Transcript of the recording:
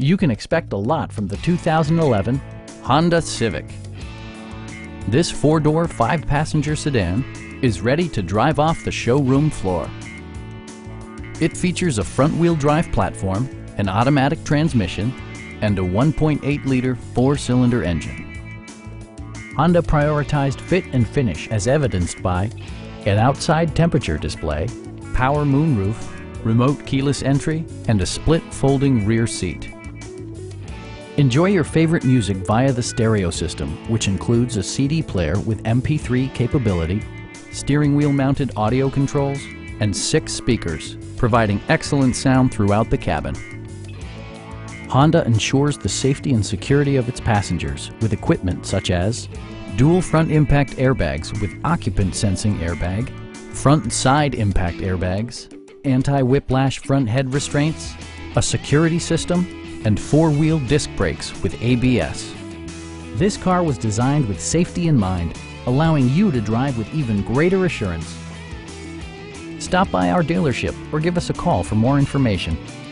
You can expect a lot from the 2011 Honda Civic. This four-door, five-passenger sedan is ready to drive off the showroom floor. It features a front-wheel drive platform, an automatic transmission, and a 1.8-liter four-cylinder engine. Honda prioritized fit and finish as evidenced by an outside temperature display, power moonroof, remote keyless entry, and a split folding rear seat. Enjoy your favorite music via the stereo system, which includes a CD player with MP3 capability, steering wheel mounted audio controls, and 6 speakers, providing excellent sound throughout the cabin. Honda ensures the safety and security of its passengers with equipment such as dual front impact airbags with occupant sensing airbag, front and side impact airbags, anti-whiplash front head restraints, a security system, and four-wheel disc brakes with ABS. This car was designed with safety in mind, allowing you to drive with even greater assurance. Stop by our dealership or give us a call for more information.